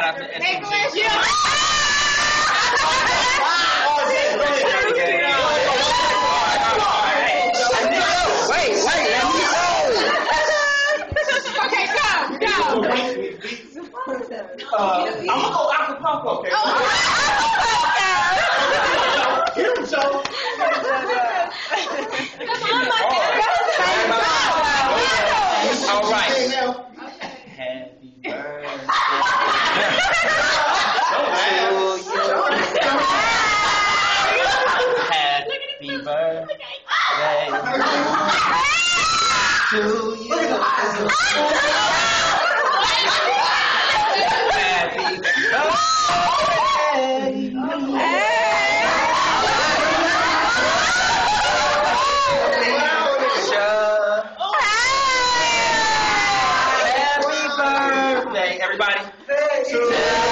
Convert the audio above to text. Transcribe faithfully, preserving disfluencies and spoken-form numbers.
shout out to S M G. Yeah. Wait, wait, let me go. Okay, go, go. Uh, I'm gonna go Acapulco. Okay. Oh, Get him, Joe. All right. Happy birthday. Happy birthday to you. Happy birthday. Happy birthday, everybody.